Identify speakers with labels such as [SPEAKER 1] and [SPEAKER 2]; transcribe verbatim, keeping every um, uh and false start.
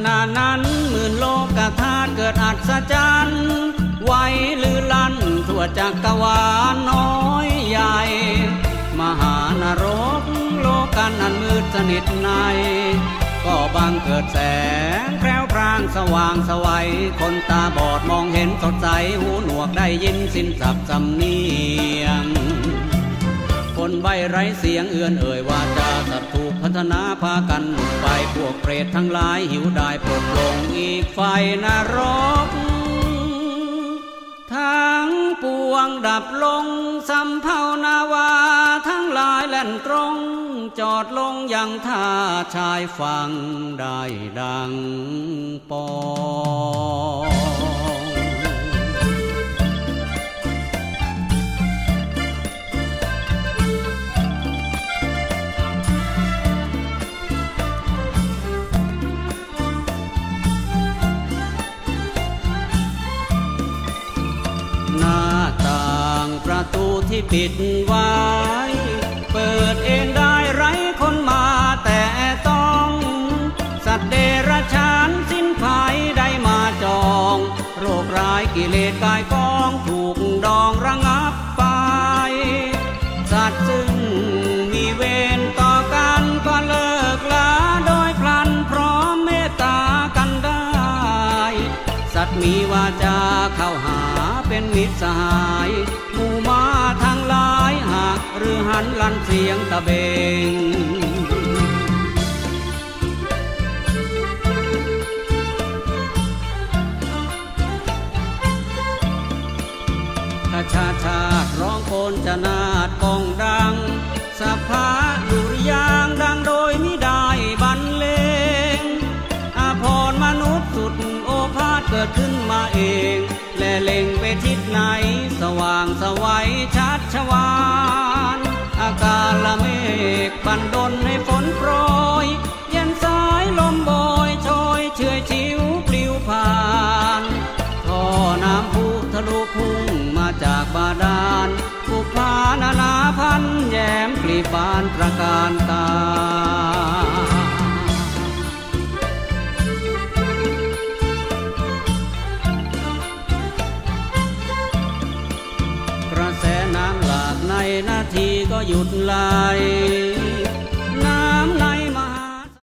[SPEAKER 1] ณะนั้นหมื่นโลกธาตุเกิดอัศจรรย์ไว้ลือลั่นทั่วจักรวาลน้อยใหญ่มหานรกโลกันอันมืดสนิทในก็บังเกิดแสงแพร่วพรางสว่างสวัยคนตาบอดมองเห็นสดใสหูหนวกได้ยินสิ้นสับสำเนียงคนใบไร้เสียงเอื้อนเอ่ยวาจาสัตว์ถูกพัฒนาพากันหลุดไปพวกเปรตทั้งหลายหิวได้ปลดลงอีกไฟนรกทั้งปวงดับลงสำเภานาวาทั้งหลายแล่นตรงจอดลงยังท่าชายฝั่งได้ดังปองหน้าต่างประตูที่ปิดไว้เปิดเองได้ไร้คนมาแต่ต้องสัตว์เดรัจฉานสิ้นภัยได้มาจองโรคร้ายกิเลสกายกองถูกดองระงับไปสัตว์ซึ่งมีเวรต่อกันก็เลิกลาโดยพลันพร้อมเมตตากันได้สัตว์มีวาจาเข้าหาเป็นมิตรสหายหมู่ม้าทั้งหลายหากหรือหันลั่นเสียงตะเบงข้าชาชาติร้องโคนจะนาดกองดังสัพพะดุริยางดังโดยมิได้บรรเลงอาภรณ์มนุษย์สุดโอภาสเกิดขึ้นมาเองและเล็งไปทิศไหนสว่างสวัยชัดชวานอากาศละเมฆบันดลให้ฝนโปรยเย็นสายลมโบยโชยเชื่อชิวปลิวผ่านท่อน้ำพุทะลุพุ่งมาจากบาดาลบุพานานาพันแย้มกลีบบานตระการตากระแสน้ำหลากในนาทีก็หยุดไหล